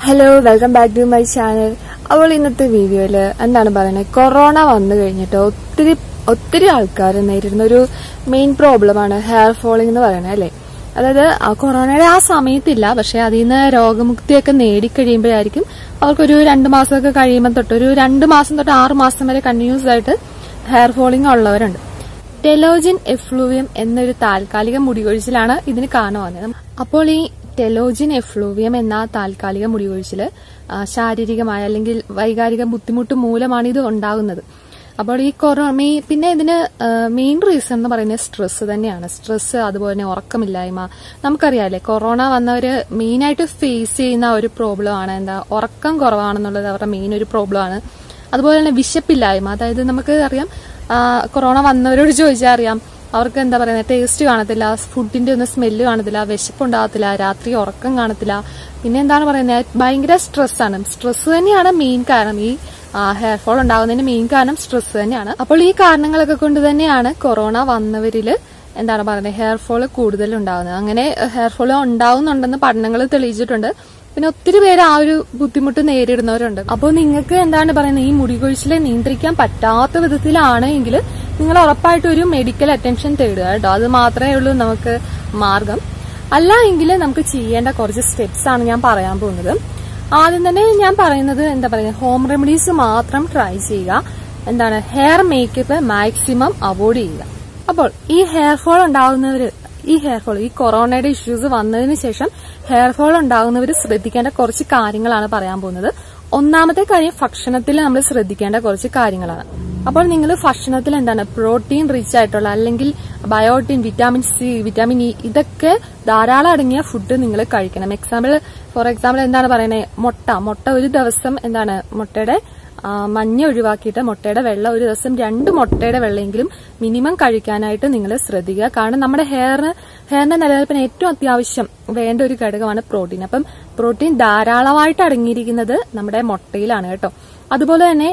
Hello, welcome back to my channel. അപ്പോൾ ഇന്നത്തെ വീഡിയോയില് എന്താണ് പറയുന്നത്, കൊറോണ വന്നു കഴിഞ്ഞിട്ട് ഒത്തിരി ആൾക്കാർ നേരിടുന്ന ഒരു മെയിൻ പ്രോബ്ലമാണ് ഹെയർ ഫോളിംഗ് എന്ന് പറയുന്നത്, അല്ലെ? അതായത് കൊറോണയുടെ ആ സമയത്തില്ല, പക്ഷെ അതിൽ നിന്ന് രോഗമുക്തിയൊക്കെ നേടിക്കഴിയുമ്പോഴായിരിക്കും അവർക്കൊരു 2 മാസമൊക്കെ കഴിയുമ്പോൾ തൊട്ട് ഒരു 2 മാസം തൊട്ട് 6 മാസം വരെ കണ്ടിന്യൂസ് ആയിട്ട് ഹെയർ ഫോളിംഗ് ഉള്ളവരുണ്ട്. ടെലോജിൻ എഫ്ലൂവിയം എന്നൊരു താൽക്കാലിക മുടികൊഴിച്ചിലാണ് ഇതിന് കാരണമാകുന്നത്. അപ്പോൾ ഈ ടെലോജിൻ എഫ്ലൂവിയം എന്ന താൽക്കാലിക മുടികൊഴിച്ചില് ശാരീരികമായ അല്ലെങ്കിൽ വൈകാരിക ബുദ്ധിമുട്ട് മൂലമാണ് ഇത് ഉണ്ടാകുന്നത്. അപ്പോൾ ഈ പിന്നെ ഇതിന് മെയിൻ റീസൺ എന്ന് പറയുന്നത് സ്ട്രെസ് തന്നെയാണ്. സ്ട്രെസ്, അതുപോലെ തന്നെ ഉറക്കമില്ലായ്മ. നമുക്കറിയാല്ലേ, കൊറോണ വന്നവര് മെയിനായിട്ട് ഫേസ് ചെയ്യുന്ന ഒരു പ്രോബ്ലം ആണ് ഉറക്കം കുറവാണെന്നുള്ളത് അവരുടെ മെയിൻ ഒരു പ്രോബ്ലം ആണ്. അതുപോലെ തന്നെ വിശപ്പില്ലായ്മ. അതായത് നമുക്ക് അറിയാം, കൊറോണ വന്നവരോട് ചോദിച്ചാൽ അറിയാം, അവർക്ക് എന്താ പറയുന്നത്, ടേസ്റ്റ് കാണത്തില്ല, ഫുഡിന്റെ ഒന്നും സ്മെല്ല് കാണത്തില്ല, വിശപ്പുണ്ടാകത്തില്ല, രാത്രി ഉറക്കം കാണത്തില്ല. പിന്നെ എന്താണ് പറയുന്നത്, ഭയങ്കര സ്ട്രെസ്സാണ്. സ്ട്രെസ് തന്നെയാണ് മെയിൻ കാരണം. ഈ ഹെയർ ഫോൾ ഉണ്ടാകുന്നതിന് മെയിൻ കാരണം സ്ട്രെസ് തന്നെയാണ്. അപ്പോൾ ഈ കാരണങ്ങളൊക്കെ കൊണ്ട് തന്നെയാണ് കൊറോണ വന്നവരില് എന്താണ് പറയുന്നത്, ഹെയർ ഫോൾ കൂടുതൽ ഉണ്ടാകുന്നത്. അങ്ങനെ ഹെയർ ഫോൾ ഉണ്ടാവുന്നുണ്ടെന്ന് പഠനങ്ങൾ തെളിയിച്ചിട്ടുണ്ട്. പിന്നെ ഒത്തിരി പേര് ആ ഒരു ബുദ്ധിമുട്ട് നേരിടുന്നവരുണ്ട്. അപ്പോൾ നിങ്ങൾക്ക് എന്താണ് പറയുന്നത്, ഈ മുടികൊഴിച്ചിലെ നിയന്ത്രിക്കാൻ പറ്റാത്ത വിധത്തിലാണ് എങ്കിൽ നിങ്ങൾ ഉറപ്പായിട്ടും ഒരു മെഡിക്കൽ അറ്റൻഷൻ തേടുക കേട്ടോ. അത് മാത്രമേ ഉള്ളൂ നമുക്ക് മാർഗം. അല്ല എങ്കിൽ നമുക്ക് ചെയ്യേണ്ട കുറച്ച് സ്റ്റെപ്സ് ആണ് ഞാൻ പറയാൻ പോകുന്നത്. ആദ്യം തന്നെ ഞാൻ പറയുന്നത് എന്താ പറയുക, ഹോം റെമഡീസ് മാത്രം ട്രൈ ചെയ്യുക. എന്താണ്, ഹെയർ മേക്കപ്പ് മാക്സിമം അവോയ്ഡ് ചെയ്യുക. അപ്പോൾ ഈ ഹെയർ ഫോൾ ഉണ്ടാകുന്നവര്, ഈ കൊറോണയുടെ ഇഷ്യൂസ് വന്നതിന് ശേഷം ഹെയർ ഫോൾ ഉണ്ടാകുന്നവർ ശ്രദ്ധിക്കേണ്ട കുറച്ച് കാര്യങ്ങളാണ് പറയാൻ പോകുന്നത്. ഒന്നാമത്തെ കാര്യം, ഭക്ഷണത്തിൽ നമ്മൾ ശ്രദ്ധിക്കേണ്ട കുറച്ച് കാര്യങ്ങളാണ്. അപ്പോൾ നിങ്ങൾ ഭക്ഷണത്തിൽ എന്താണ്, പ്രോട്ടീൻ റിച്ച് ആയിട്ടുള്ള അല്ലെങ്കിൽ biotin, vitamin C, vitamin E, ഇതൊക്കെ ധാരാളം അടങ്ങിയ ഫുഡ് നിങ്ങൾ കഴിക്കണം. ഫോർ എക്സാമ്പിൾ എന്താണ് പറയുന്നത്, മുട്ട ഒരു ദിവസം എന്താണ്, മുട്ടയുടെ മഞ്ഞ ഒഴിവാക്കിയിട്ട് മുട്ടയുടെ വെള്ള ഒരു ദിവസം 2 മുട്ടയുടെ വെള്ളയെങ്കിലും മിനിമം കഴിക്കാനായിട്ട് നിങ്ങൾ ശ്രദ്ധിക്കുക. കാരണം നമ്മുടെ ഹെയറിന്റെ നിലനിൽപ്പിന് ഏറ്റവും അത്യാവശ്യം വേണ്ട ഒരു ഘടകമാണ് പ്രോട്ടീൻ. അപ്പം പ്രോട്ടീൻ ധാരാളമായിട്ട് അടങ്ങിയിരിക്കുന്നത് നമ്മുടെ മുട്ടയിലാണ് കേട്ടോ. അതുപോലെ തന്നെ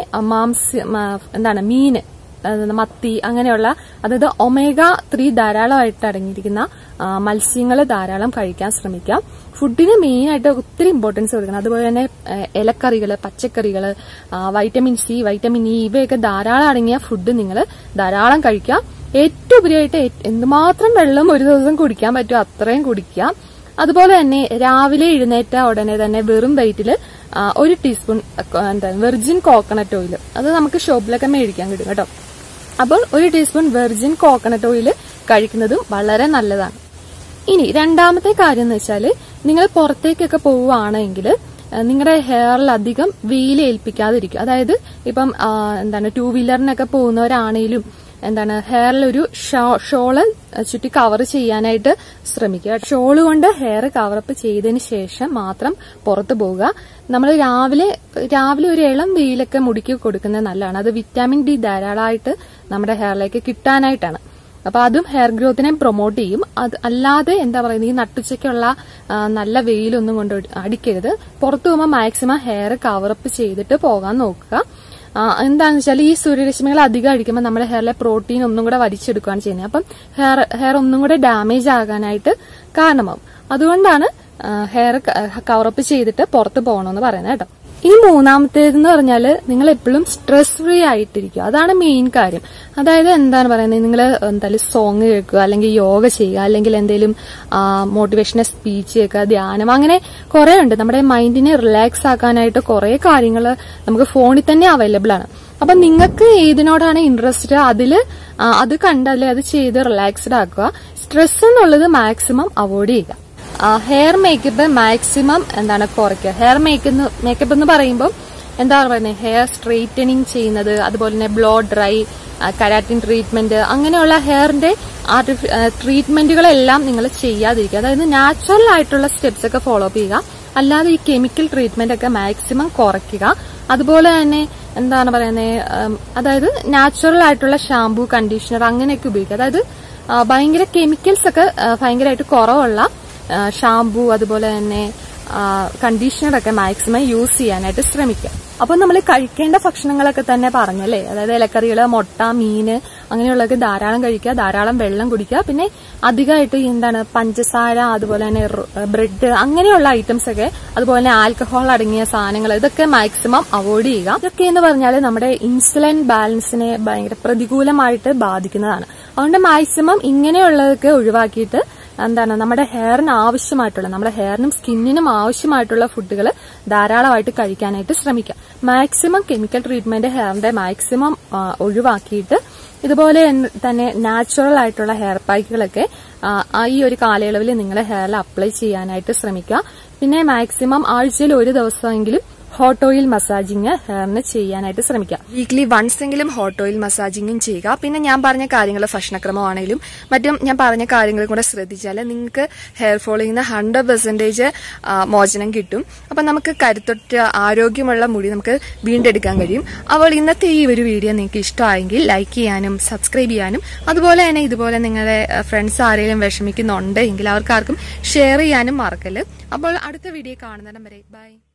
മീന്, മത്തി, അങ്ങനെയുള്ള, അതായത് ഒമേഗ 3 ധാരാളമായിട്ട് അടങ്ങിയിരിക്കുന്ന മത്സ്യങ്ങൾ ധാരാളം കഴിക്കാൻ ശ്രമിക്കാം. ഫുഡിന് മെയിൻ ആയിട്ട് ഒത്തിരി ഇമ്പോർട്ടൻസ് കൊടുക്കണം. അതുപോലെ തന്നെ ഇലക്കറികള്, പച്ചക്കറികള്, വൈറ്റമിൻ സി, വൈറ്റമിൻ ഇ, ഇവയൊക്കെ ധാരാളം അടങ്ങിയ ഫുഡ് നിങ്ങൾ ധാരാളം കഴിക്കുക. ഏറ്റവും ഉപരിയായിട്ട് എന്തുമാത്രം വെള്ളം ഒരു ദിവസം കുടിക്കാൻ പറ്റുമോ അത്രയും കുടിക്കുക. അതുപോലെ തന്നെ രാവിലെ എഴുന്നേറ്റ ഉടനെ തന്നെ വെറും വയറ്റില് 1 ടീസ്പൂൺ വെർജിൻ കോക്കനട്ട് ഓയിൽ, അത് നമുക്ക് ഷോപ്പിലൊക്കെ മേടിക്കാൻ കിട്ടും കേട്ടോ. അപ്പോൾ 1 ടീസ്പൂൺ വെർജിൻ കോക്കനട്ട് ഓയിൽ കഴിക്കുന്നതും വളരെ നല്ലതാണ്. ഇനി രണ്ടാമത്തെ കാര്യം എന്ന് വെച്ചാൽ, നിങ്ങൾ പുറത്തേക്കൊക്കെ പോവുകയാണെങ്കിൽ നിങ്ങളുടെ ഹെയറിൽ അധികം വെയിൽ ഏൽപ്പിക്കാതിരിക്കും. അതായത് ഇപ്പം 2 വീലറിനൊക്കെ പോകുന്നവരാണെങ്കിലും ഹെയറിൽ ഒരു ഷോള് ചുറ്റി കവർ ചെയ്യാനായിട്ട് ശ്രമിക്കുക. ഷോള് കൊണ്ട് ഹെയർ കവറപ്പ് ചെയ്തതിന് ശേഷം മാത്രം പുറത്തു പോവുക. നമ്മൾ രാവിലെ ഒരു ഇളം വെയിലൊക്കെ മുടിക്ക് കൊടുക്കുന്നത് നല്ലതാണ്. അത് വിറ്റാമിൻ ഡി ധാരാളമായിട്ട് നമ്മുടെ ഹെയറിലേക്ക് കിട്ടാനായിട്ടാണ്. അപ്പൊ അതും ഹെയർ ഗ്രോത്തിനെ പ്രൊമോട്ട് ചെയ്യും. അത് അല്ലാതെ ഈ നട്ടുച്ചയ്ക്കുള്ള നല്ല വെയിലൊന്നും കൊണ്ട് അടിക്കരുത്. പുറത്തു പോകുമ്പോൾ മാക്സിമം ഹെയർ കവറപ്പ് ചെയ്തിട്ട് പോകാൻ നോക്കുക. എന്താണെന്ന് വെച്ചാൽ, ഈ സൂര്യരശ്മികൾ അധികം അടിക്കുമ്പോൾ നമ്മുടെ ഹെയറിലെ പ്രോട്ടീൻ ഒന്നും കൂടെ വലിച്ചെടുക്കുകയാണ് ചെയ്യുന്നത്. അപ്പം ഹെയർ ഒന്നും കൂടെ ഡാമേജ് ആകാനായിട്ട് കാരണമാവും. അതുകൊണ്ടാണ് ഹെയർ കവറപ്പ് ചെയ്തിട്ട് പുറത്ത് പോകണമെന്ന് പറയുന്നത് കേട്ടോ. ഈ മൂന്നാമത്തേതെന്ന് പറഞ്ഞാൽ, നിങ്ങൾ എപ്പോഴും സ്ട്രെസ് ഫ്രീ ആയിട്ടിരിക്കുക. അതാണ് മെയിൻ കാര്യം. അതായത് നിങ്ങൾ എന്തായാലും സോങ് കേൾക്കുക, അല്ലെങ്കിൽ യോഗ ചെയ്യുക, അല്ലെങ്കിൽ എന്തെങ്കിലും മോട്ടിവേഷണൽ സ്പീച്ച് കേൾക്കുക, ധ്യാനം, അങ്ങനെ കുറെ ഉണ്ട്. നമ്മുടെ മൈൻഡിനെ റിലാക്സ് ആക്കാനായിട്ട് കുറെ കാര്യങ്ങൾ നമുക്ക് ഫോണിൽ തന്നെ അവൈലബിൾ ആണ്. അപ്പൊ നിങ്ങൾക്ക് ഏതിനോടാണ് ഇൻട്രസ്റ്റ്, അത് കണ്ടല്ലേ അത് ചെയ്ത് റിലാക്സ്ഡ് ആക്കുക. സ്ട്രെസ് എന്നുള്ളത് മാക്സിമം അവോയ്ഡ് ചെയ്യുക. ഹെയർ മേക്കപ്പ് മാക്സിമം കുറയ്ക്കുക. ഹെയർ മേക്കപ്പ് എന്ന് പറയുമ്പോൾ ഹെയർ സ്ട്രെയിറ്റനിങ് ചെയ്യുന്നത്, അതുപോലെ തന്നെ ബ്ലോ ഡ്രൈ, കരാറ്റിൻ ട്രീറ്റ്മെന്റ്, അങ്ങനെയുള്ള ഹെയറിന്റെ ട്രീറ്റ്മെന്റുകളെല്ലാം നിങ്ങൾ ചെയ്യാതിരിക്കുക. അതായത് നാച്ചുറൽ ആയിട്ടുള്ള സ്റ്റെപ്സ് ഒക്കെ ഫോളോ അപ്പ് ചെയ്യുക. അല്ലാതെ ഈ കെമിക്കൽ ട്രീറ്റ്മെന്റ് ഒക്കെ മാക്സിമം കുറയ്ക്കുക. അതുപോലെ തന്നെ അതായത് നാച്ചുറൽ ആയിട്ടുള്ള ഷാംപൂ, കണ്ടീഷണർ അങ്ങനെയൊക്കെ ഉപയോഗിക്കുക. അതായത് ഭയങ്കര കെമിക്കൽസ് ഒക്കെ ഭയങ്കരമായിട്ട് കുറവുള്ള ഷാംപൂ, അതുപോലെ തന്നെ കണ്ടീഷണറൊക്കെ മാക്സിമം യൂസ് ചെയ്യാനായിട്ട് ശ്രമിക്കുക. അപ്പൊ നമ്മൾ കഴിക്കേണ്ട ഭക്ഷണങ്ങളൊക്കെ തന്നെ പറഞ്ഞല്ലേ, അതായത് ഇലക്കറികള്, മുട്ട, മീന് അങ്ങനെയുള്ളതൊക്കെ ധാരാളം കഴിക്കുക, ധാരാളം വെള്ളം കുടിക്കുക, പിന്നെ അധികമായിട്ട് പഞ്ചസാര, അതുപോലെ തന്നെ ബ്രെഡ് അങ്ങനെയുള്ള ഐറ്റംസ് ഒക്കെ, അതുപോലെ തന്നെ ആൽക്കഹോൾ അടങ്ങിയ സാധനങ്ങൾ, ഇതൊക്കെ മാക്സിമം അവോയ്ഡ് ചെയ്യുക. ഇതൊക്കെ എന്ന് പറഞ്ഞാൽ നമ്മുടെ ഇൻസുലിൻ ബാലൻസിനെ ഭയങ്കര പ്രതികൂലമായിട്ട് ബാധിക്കുന്നതാണ്. അതുകൊണ്ട് മാക്സിമം ഇങ്ങനെയുള്ളതൊക്കെ ഒഴിവാക്കിയിട്ട് നമ്മുടെ ഹെയറിന് ആവശ്യമായിട്ടുള്ള, നമ്മുടെ ഹെയറിനും സ്കിന്നിനും ആവശ്യമായിട്ടുള്ള ഫുഡുകൾ ധാരാളമായിട്ട് കഴിക്കാനായിട്ട് ശ്രമിക്കാം. മാക്സിമം കെമിക്കൽ ട്രീറ്റ്മെന്റ് ഹെയറിന്റെ മാക്സിമം ഒഴിവാക്കിയിട്ട് ഇതുപോലെ തന്നെ നാച്ചുറൽ ആയിട്ടുള്ള ഹെയർ പാക്കുകളൊക്കെ ഈ ഒരു കാലയളവിൽ നിങ്ങളെ ഹെയറിൽ അപ്ലൈ ചെയ്യാനായിട്ട് ശ്രമിക്കുക. പിന്നെ മാക്സിമം ആഴ്ചയിൽ ഒരു ദിവസമെങ്കിലും ഹോട്ട് ഓയിൽ മസാജിങ് ഹെയറിന് ചെയ്യാനായിട്ട് ശ്രമിക്കുക. വീക്ക്ലി വൺസ് എങ്കിലും ഹോട്ട് ഓയിൽ മസാജിങ്ങും ചെയ്യുക. പിന്നെ ഞാൻ പറഞ്ഞ കാര്യങ്ങൾ, ഭക്ഷണക്രമമാണെങ്കിലും മറ്റും ഞാൻ പറഞ്ഞ കാര്യങ്ങളും കൂടെ ശ്രദ്ധിച്ചാൽ നിങ്ങൾക്ക് ഹെയർ ഫോളിൽ നിന്ന് 100% മോചനം കിട്ടും. അപ്പൊ നമുക്ക് കരുത്തൊറ്റ ആരോഗ്യമുള്ള മുടി നമുക്ക് വീണ്ടെടുക്കാൻ കഴിയും. അപ്പോൾ ഇന്നത്തെ ഈ ഒരു വീഡിയോ നിങ്ങൾക്ക് ഇഷ്ടമായെങ്കിൽ ലൈക്ക് ചെയ്യാനും സബ്സ്ക്രൈബ് ചെയ്യാനും, അതുപോലെ തന്നെ ഇതുപോലെ നിങ്ങളുടെ ഫ്രണ്ട്സ് ആരെങ്കിലും വിഷമിക്കുന്നുണ്ടെങ്കിൽ അവർക്കാർക്കും ഷെയർ ചെയ്യാനും മറക്കല്ല്. അപ്പോൾ അടുത്ത വീഡിയോ കാണുന്നിടം വരെ ബൈ.